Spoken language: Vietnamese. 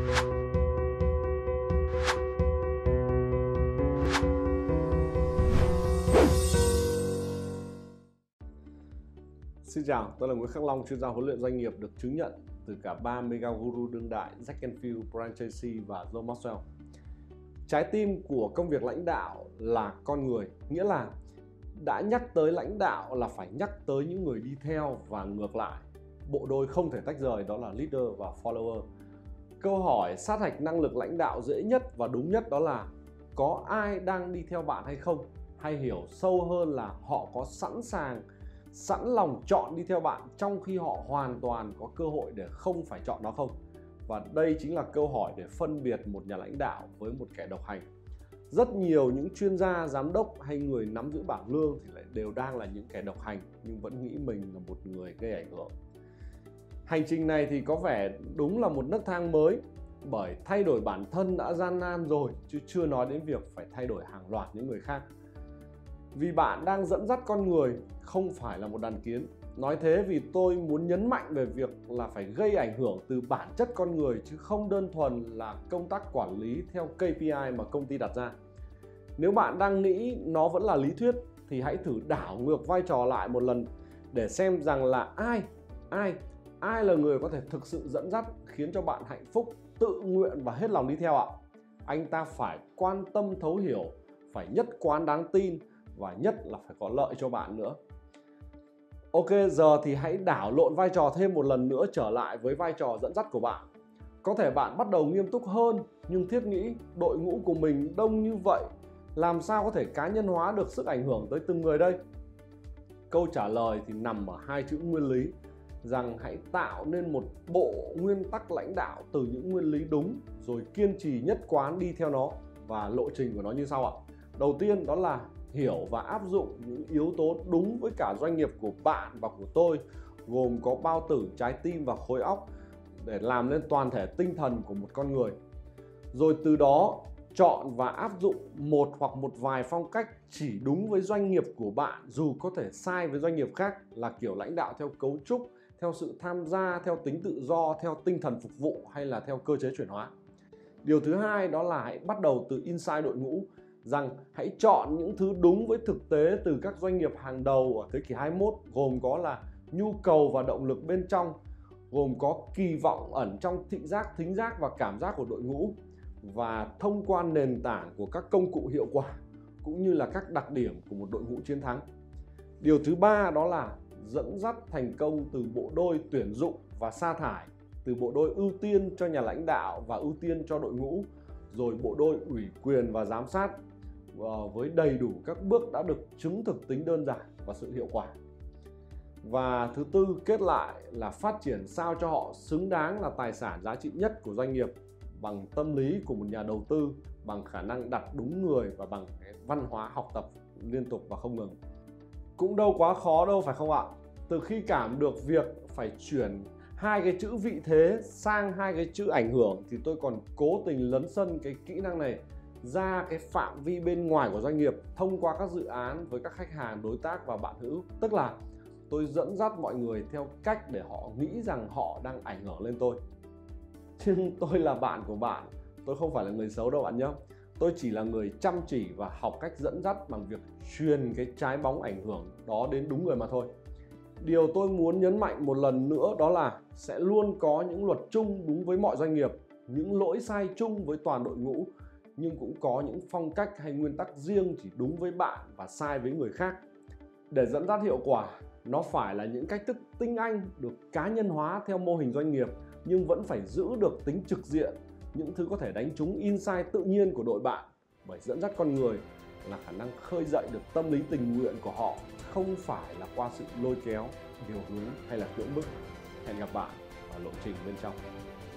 Xin chào, tôi là Nguyễn Khắc Long, chuyên gia huấn luyện doanh nghiệp được chứng nhận từ cả 3 mega guru đương đại Jack Canfield, Brian Tracy và John Maxwell. Trái tim của công việc lãnh đạo là con người, nghĩa là đã nhắc tới lãnh đạo là phải nhắc tới những người đi theo và ngược lại. Bộ đôi không thể tách rời, đó là leader và follower. Câu hỏi sát hạch năng lực lãnh đạo dễ nhất và đúng nhất đó là có ai đang đi theo bạn hay không? Hay hiểu sâu hơn là họ có sẵn lòng chọn đi theo bạn trong khi họ hoàn toàn có cơ hội để không phải chọn nó không? Và đây chính là câu hỏi để phân biệt một nhà lãnh đạo với một kẻ độc hành. Rất nhiều những chuyên gia, giám đốc hay người nắm giữ bảng lương thì lại đều đang là những kẻ độc hành nhưng vẫn nghĩ mình là một người gây ảnh hưởng. Hành trình này thì có vẻ đúng là một nấc thang mới, bởi thay đổi bản thân đã gian nan rồi chứ chưa nói đến việc phải thay đổi hàng loạt những người khác. Vì bạn đang dẫn dắt con người, không phải là một đàn kiến. Nói thế vì tôi muốn nhấn mạnh về việc là phải gây ảnh hưởng từ bản chất con người chứ không đơn thuần là công tác quản lý theo KPI mà công ty đặt ra. Nếu bạn đang nghĩ nó vẫn là lý thuyết thì hãy thử đảo ngược vai trò lại một lần để xem rằng là ai là người có thể thực sự dẫn dắt khiến cho bạn hạnh phúc, tự nguyện và hết lòng đi theo ạ. Anh ta phải quan tâm thấu hiểu, phải nhất quán đáng tin và nhất là phải có lợi cho bạn nữa. Ok, giờ thì hãy đảo lộn vai trò thêm một lần nữa trở lại với vai trò dẫn dắt của bạn. Có thể bạn bắt đầu nghiêm túc hơn nhưng thiết nghĩ đội ngũ của mình đông như vậy, làm sao có thể cá nhân hóa được sức ảnh hưởng tới từng người đây? Câu trả lời thì nằm ở hai chữ nguyên lý, rằng hãy tạo nên một bộ nguyên tắc lãnh đạo từ những nguyên lý đúng rồi kiên trì nhất quán đi theo nó. Và lộ trình của nó như sau ạ. Đầu tiên đó là hiểu và áp dụng những yếu tố đúng với cả doanh nghiệp của bạn và của tôi, gồm có bao tử, trái tim và khối óc để làm nên toàn thể tinh thần của một con người. Rồi từ đó chọn và áp dụng một hoặc một vài phong cách chỉ đúng với doanh nghiệp của bạn, dù có thể sai với doanh nghiệp khác, là kiểu lãnh đạo theo cấu trúc, theo sự tham gia, theo tính tự do, theo tinh thần phục vụ hay là theo cơ chế chuyển hóa. Điều thứ hai đó là hãy bắt đầu từ inside đội ngũ, rằng hãy chọn những thứ đúng với thực tế từ các doanh nghiệp hàng đầu ở thế kỷ 21, gồm có là nhu cầu và động lực bên trong, gồm có kỳ vọng ẩn trong thị giác, thính giác và cảm giác của đội ngũ, và thông qua nền tảng của các công cụ hiệu quả cũng như là các đặc điểm của một đội ngũ chiến thắng. Điều thứ ba đó là dẫn dắt thành công từ bộ đôi tuyển dụng và sa thải, từ bộ đôi ưu tiên cho nhà lãnh đạo và ưu tiên cho đội ngũ, rồi bộ đôi ủy quyền và giám sát với đầy đủ các bước đã được chứng thực tính đơn giản và sự hiệu quả. Và thứ tư, kết lại là phát triển sao cho họ xứng đáng là tài sản giá trị nhất của doanh nghiệp, bằng tâm lý của một nhà đầu tư, bằng khả năng đặt đúng người và bằng cái văn hóa học tập liên tục và không ngừng. Cũng đâu quá khó đâu phải không ạ? Từ khi cảm được việc phải chuyển hai cái chữ vị thế sang hai cái chữ ảnh hưởng thì tôi còn cố tình lấn sân cái kỹ năng này ra cái phạm vi bên ngoài của doanh nghiệp thông qua các dự án với các khách hàng, đối tác và bạn hữu. Tức là tôi dẫn dắt mọi người theo cách để họ nghĩ rằng họ đang ảnh hưởng lên tôi. Nhưng tôi là bạn của bạn, tôi không phải là người xấu đâu bạn nhé. Tôi chỉ là người chăm chỉ và học cách dẫn dắt bằng việc truyền cái trái bóng ảnh hưởng đó đến đúng người mà thôi. Điều tôi muốn nhấn mạnh một lần nữa đó là sẽ luôn có những luật chung đúng với mọi doanh nghiệp, những lỗi sai chung với toàn đội ngũ, nhưng cũng có những phong cách hay nguyên tắc riêng chỉ đúng với bạn và sai với người khác. Để dẫn dắt hiệu quả, nó phải là những cách thức tinh anh được cá nhân hóa theo mô hình doanh nghiệp, nhưng vẫn phải giữ được tính trực diện, những thứ có thể đánh trúng insight tự nhiên của đội bạn. Bởi dẫn dắt con người là khả năng khơi dậy được tâm lý tình nguyện của họ, không phải là qua sự lôi kéo, điều hướng hay là cưỡng bức. Hẹn gặp bạn ở lộ trình bên trong.